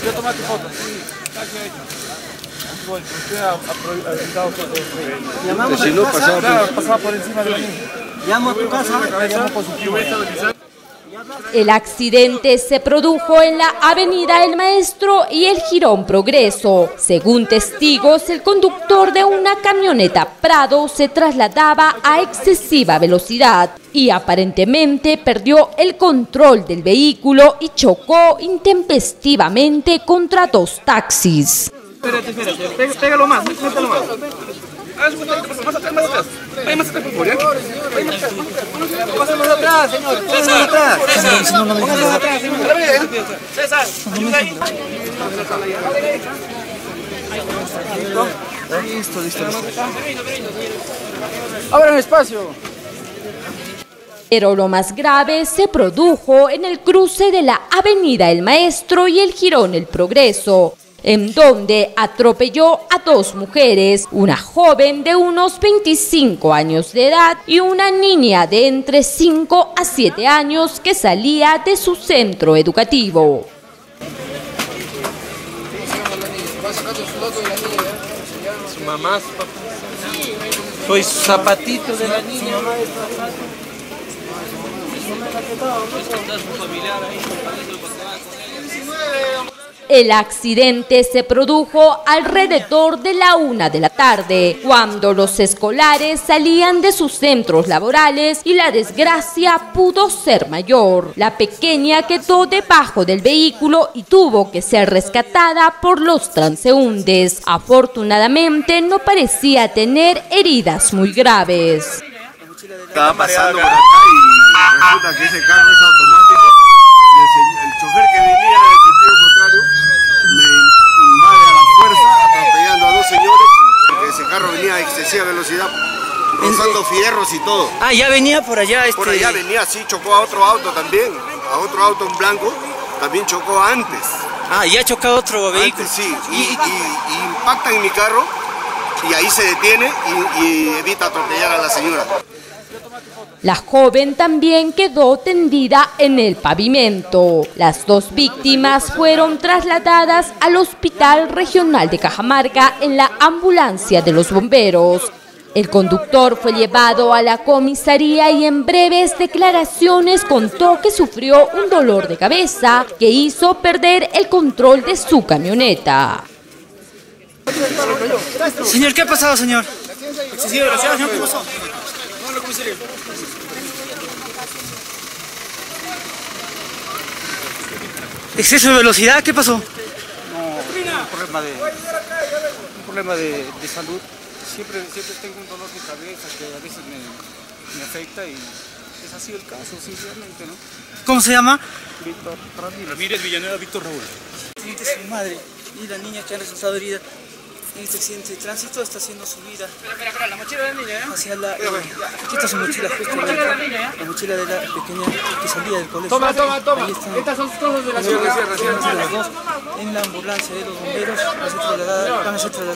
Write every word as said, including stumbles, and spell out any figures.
Yo tomé tu foto. Sí, casi hecho. Bueno, usted ha aprovechado fotos. Llamamos Si no, pasaba, claro, pasaba por encima de la niña. Llamo a tu casa. El accidente se produjo en la Avenida El Maestro y el Jirón Progreso. Según testigos, el conductor de una camioneta Prado se trasladaba a excesiva velocidad y aparentemente perdió el control del vehículo y chocó intempestivamente contra dos taxis. Espérate, espérate, pégalo más, mételo más. Más atrás, más atrás. Ahí más atrás, por favor. Ahí más atrás. Pasamos atrás, señor. Pasamos atrás. César, ayuda ahí. Listo, listo, listo. Abran espacio. Pero lo más grave se produjo en el cruce de la Avenida El Maestro y el Jirón El Progreso, en donde atropelló a dos mujeres, una joven de unos veinticinco años de edad y una niña de entre cinco a siete años que salía de su centro educativo. Su mamá, su papá. Soy zapatito de la niña. El accidente se produjo alrededor de la una de la tarde, cuando los escolares salían de sus centros laborales y la desgracia pudo ser mayor. La pequeña quedó debajo del vehículo y tuvo que ser rescatada por los transeúntes. Afortunadamente no parecía tener heridas muy graves. Estaba pasando por acá y resulta que ese carro es automático y el, el chofer que venía en el sentido contrario me invade a la fuerza atropellando a dos señores porque ese carro venía a excesiva velocidad rozando fierros y todo. Ah, ya venía por allá este... Por allá venía, sí, chocó a otro auto también, a otro auto en blanco, también chocó antes. Ah, ya chocó otro vehículo. Antes, sí, y, y, y impacta en mi carro y ahí se detiene y, y evita atropellar a la señora. La joven también quedó tendida en el pavimento. Las dos víctimas fueron trasladadas al Hospital Regional de Cajamarca en la ambulancia de los bomberos. El conductor fue llevado a la comisaría y en breves declaraciones contó que sufrió un dolor de cabeza que hizo perder el control de su camioneta. Señor, ¿qué ha pasado, señor? Excesiva velocidad, señor, ¿qué pasó? ¿Exceso de velocidad? ¿Qué pasó? No, un problema de, un problema de, de salud. Siempre, siempre tengo un dolor de cabeza que a veces me, me afecta y es así el caso, sinceramente, ¿no? ¿Cómo se llama? Víctor Ramírez. Ramírez Villanueva, Víctor Raúl. Siente su madre y la niña que ha resultado herida en este accidente de tránsito está haciendo su vida. Espera, espera, espera, la mochila de la niña, ¿eh? Hacia la... Eh, aquí está su mochila justo. La mochila de la niña, ¿eh? La mochila de la pequeña que salía del colegio. Toma, toma, toma. Están, estas son cosas de la ciudad. en la ambulancia de los bomberos van a ser trasladadas.